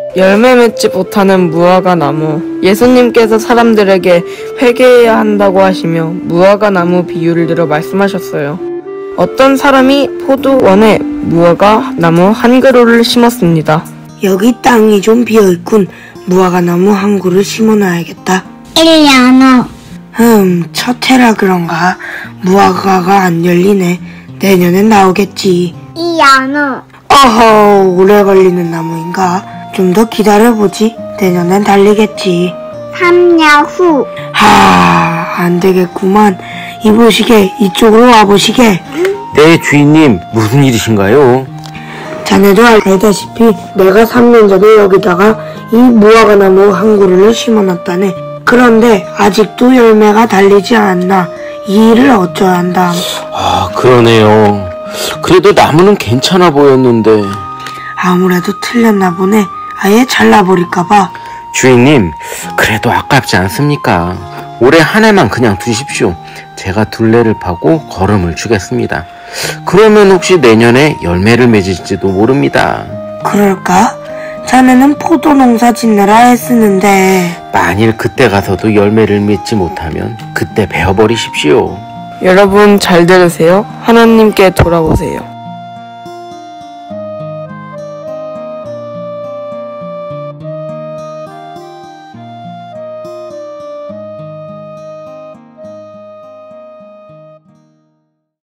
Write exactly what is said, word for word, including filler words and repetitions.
열매 맺지 못하는 무화과 나무. 예수님께서 사람들에게 회개해야 한다고 하시며 무화과 나무 비유를 들어 말씀하셨어요. 어떤 사람이 포도원에 무화과 나무 한 그루를 심었습니다. 여기 땅이 좀 비어있군. 무화과 나무 한 그루 심어놔야겠다. 일 년 후. 흠, 첫 해라 그런가? 무화과가 안 열리네. 내년엔 나오겠지. 이 년 후. 어허, 오래 걸리는 나무인가? 좀 더 기다려보지. 내년엔 달리겠지. 삼 년 후. 하, 안 되겠구만. 이보시게, 이쪽으로 와보시게. 네, 주인님, 무슨 일이신가요? 자네도 알다시피 내가 삼 년 전에 여기다가 이 무화과 나무 한 그루를 심어놨다네. 그런데 아직도 열매가 달리지 않나. 이 일을 어쩌야 한다. 아, 그러네요. 그래도 나무는 괜찮아 보였는데. 아무래도 틀렸나 보네. 아예 잘라버릴까봐. 주인님, 그래도 아깝지 않습니까? 올해 한 해만 그냥 두십시오. 제가 둘레를 파고 거름을 주겠습니다. 그러면 혹시 내년에 열매를 맺을지도 모릅니다. 그럴까? 자네는 포도 농사 짓느라 애쓰는데. 만일 그때 가서도 열매를 맺지 못하면 그때 베어버리십시오. 여러분 잘 들으세요. 하나님께 돌아오세요.